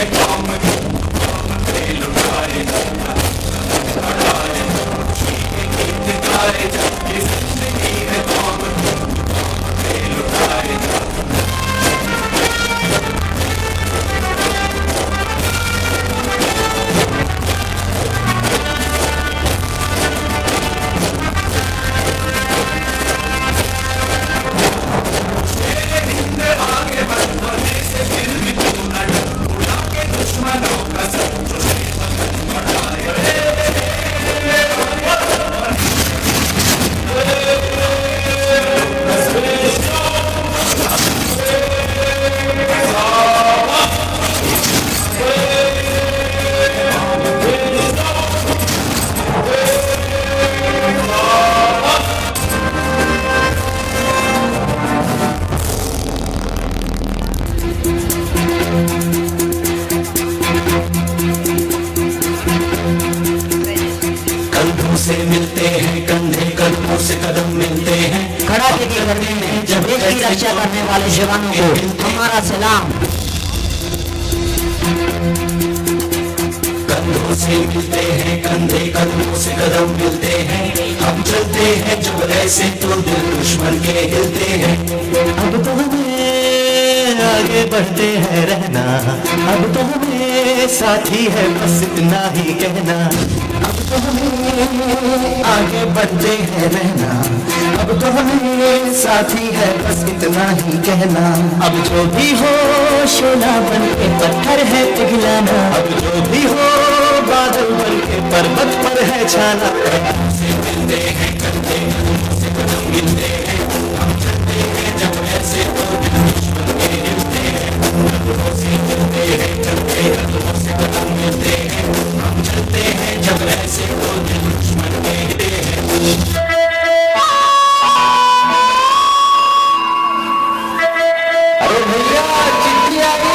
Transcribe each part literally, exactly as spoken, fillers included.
से मिलते हैं, कंधे कदमों से कदम मिलते हैं। खड़ा देखिए करने में जब देश की रक्षा करने वाले जवानों को हमारा सलाम। कंधों से मिलते हैं, कंधे कदमों से कदम मिलते हैं। हम चलते हैं जब ऐसे तो दिल दुश्मन के हिलते हैं। अब तो हमें आगे बढ़ते हैं रहना, अब तो हमें साथी है बस इतना ही कहना। अब तो हमें आगे बढ़ते हैं रहना, अब तो हमें साथी है बस इतना ही कहना। अब जो भी हो शोला बन के पत्थर है पिघलाना, अब जो भी हो बादल बन के पर्वत पर है छाना। कंधों से मिलते हैं, कंधे कदमों से कदम मिलते हैं। हम चलते हैं जब ऐसे तो दिल दुश्मन के हिलते हैं। कंधों से मिलते हैं, कंधे कदमों से कदम मिलते हैं। हम चलते हैं जब ऐसे तो दिल दुश्मन के हिलते हैं। अरे भैया चिट्ठी आई।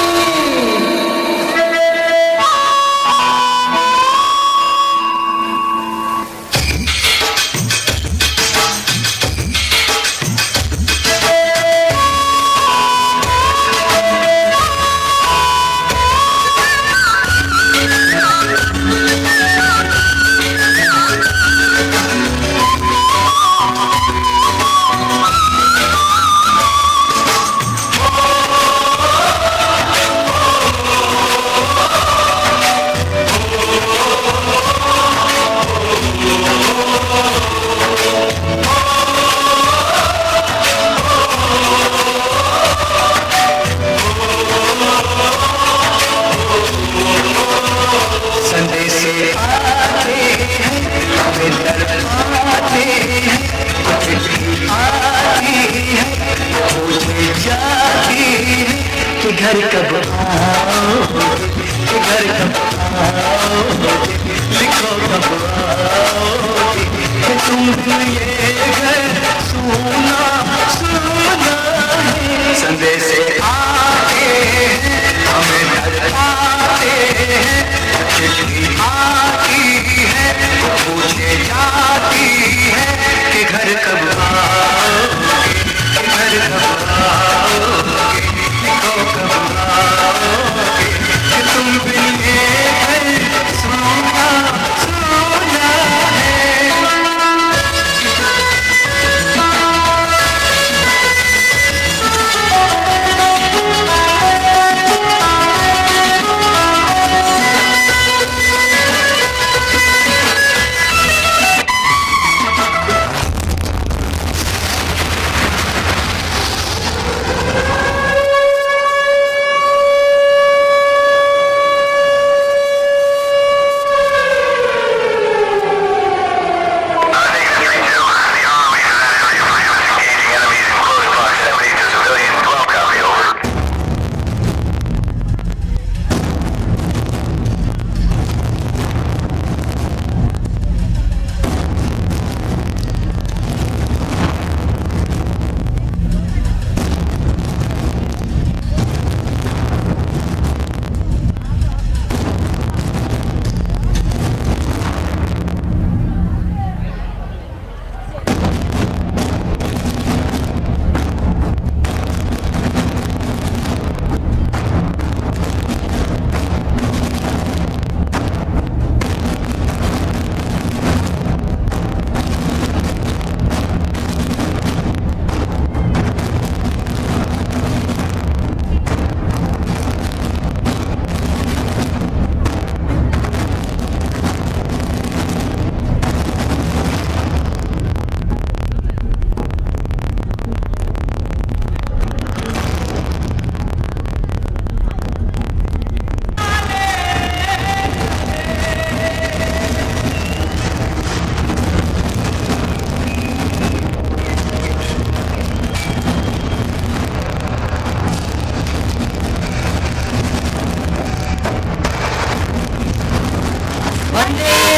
घर कब आओगे, घर कब आओगे, लिखो कब आओगे, तुम बिन ये घर सुना सुना है। संदेश आते हैं हमें डराते हैं, चिट्ठी आती है पूछे जाती है कि घर कब आओगे, घर कब आओगे, लिखो कब आओगे, तुम बिन ये घर सुना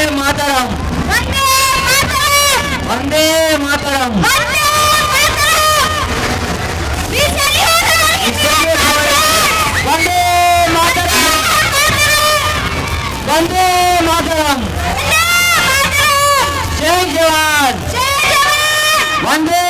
मातरम वंदे मातरम वंदे मातरम वंदे मातरम जय जवान वंदे